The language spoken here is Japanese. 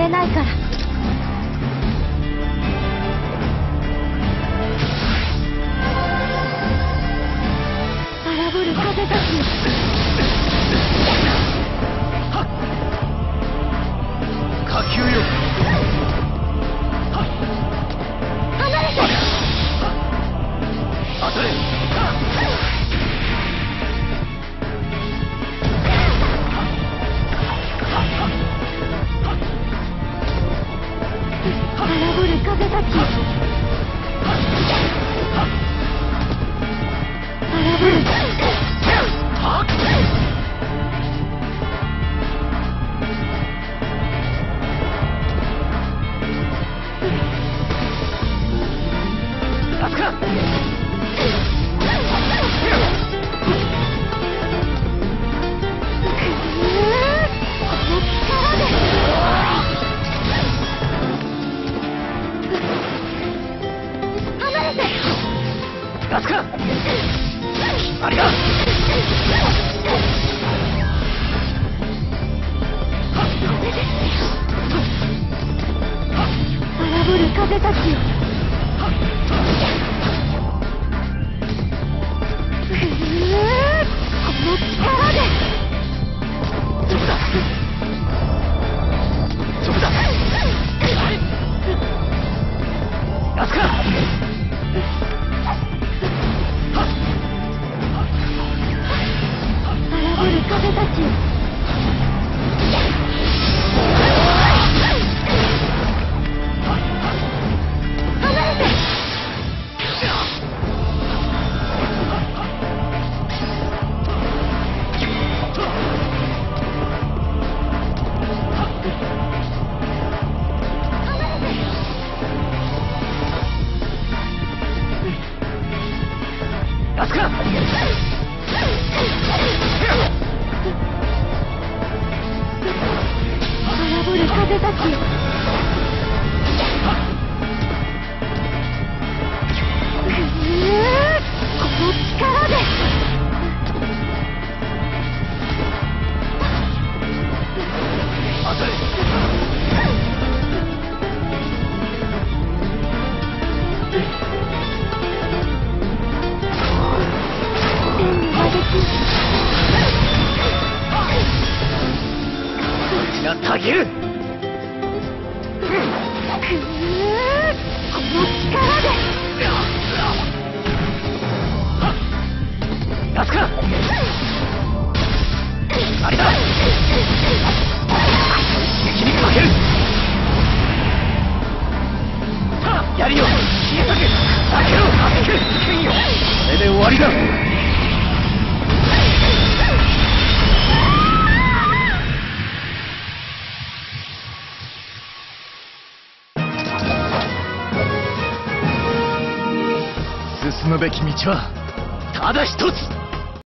れないから。荒ぶる風たちよ。 火球よ。 離れて。 当たれ。 荒ぶる風たちよ。荒ぶる。 ありだ。 荒ぶる風たちよ。この力で。 そこだ。そこだ。ラスカ。 荒ぶる風たちよ。離れて。 ラスカ。 荒ぶる風たちよ。この力で。 当たれ。 天にまでがたぎる。 この力で。 ラスカ。あれだ。敵にかける。さあやるよ。小さく避けろ。剣よ。これで終わりだ。進むべき道はただ一つ。